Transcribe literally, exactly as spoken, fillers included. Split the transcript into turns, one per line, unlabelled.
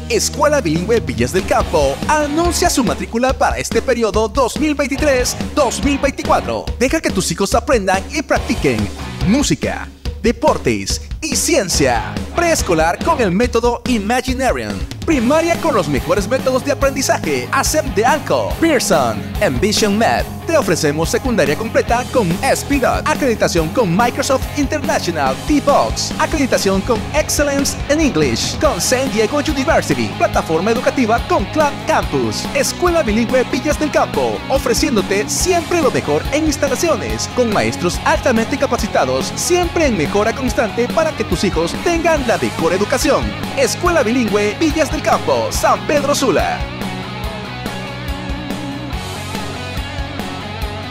Escuela Bilingüe Villas del Campo anuncia su matrícula para este periodo dos mil veintitrés dos mil veinticuatro. Deja que tus hijos aprendan y practiquen música, deportes y ciencia. Preescolar con el método Imaginarium. Primaria con los mejores métodos de aprendizaje. A C E P de ANCO, Pearson, Envision Med. Te ofrecemos secundaria completa con S P D O T. Acreditación con Microsoft International T-Box. Acreditación con Excellence in English con San Diego University. Plataforma educativa con Cloud Campus. Escuela Bilingüe Villas del Campo, ofreciéndote siempre lo mejor en instalaciones, con maestros altamente capacitados, siempre en mejora constante para que tus hijos tengan la mejor educación. Escuela Bilingüe Villas del Campo, San Pedro Sula.